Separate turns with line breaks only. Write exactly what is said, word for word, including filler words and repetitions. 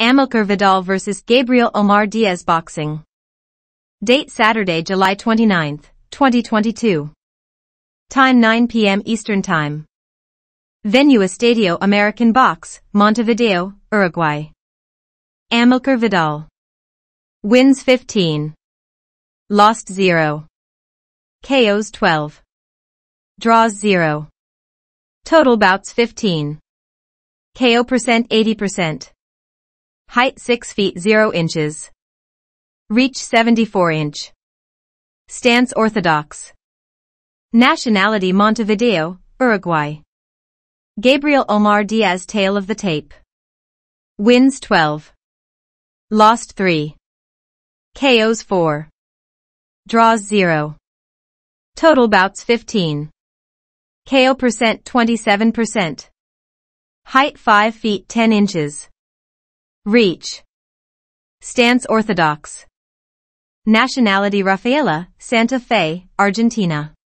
Amilcar Vidal versus Gabriel Omar Diaz boxing. Date Saturday, July twenty-ninth, twenty twenty-two. Time nine p m Eastern Time. Venue Estadio American Box, Montevideo, Uruguay. Amilcar Vidal. Wins fifteen. Lost zero. K Os twelve. Draws zero. Total bouts fifteen. K O percent eighty percent. Height six feet zero inches. Reach seventy-four inch. Stance orthodox. Nationality Montevideo, Uruguay. Gabriel Omar Diaz. Tale of the tape. Wins twelve. Lost three. K Os four. Draws zero. Total bouts fifteen. K O percent twenty-seven percent. Height five feet ten inches. Reach. Stance orthodox. Nationality Rafaela, Santa Fe, Argentina.